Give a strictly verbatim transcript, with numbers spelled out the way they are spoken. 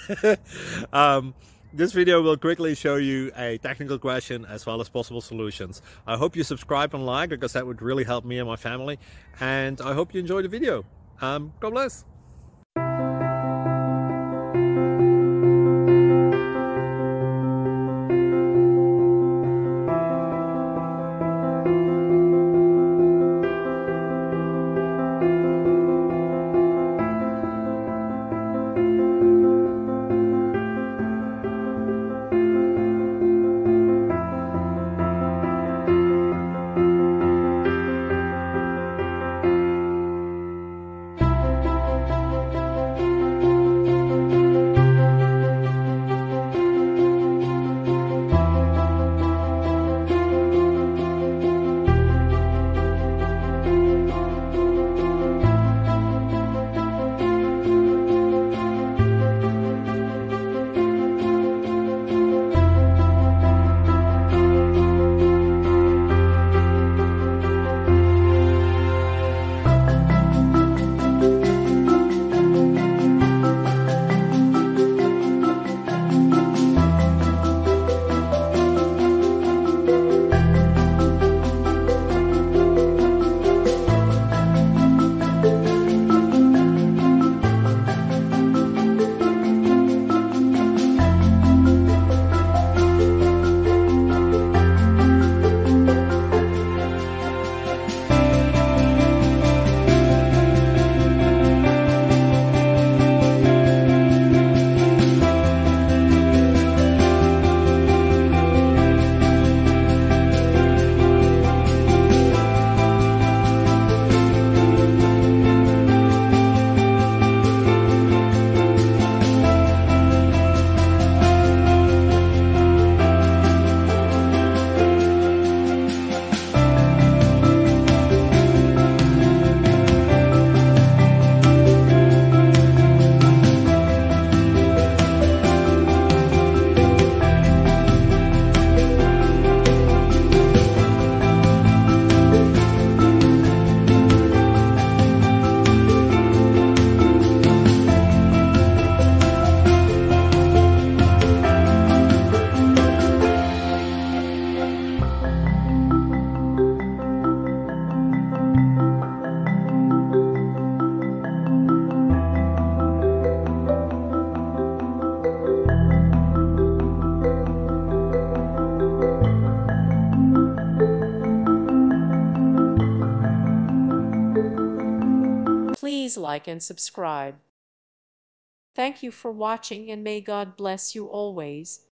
um, this video will quickly show you a technical question as well as possible solutions. I hope you subscribe and like, because that would really help me and my family. And I hope you enjoy the video. Um, God bless. Please like and subscribe. Thank you for watching, and may God bless you always.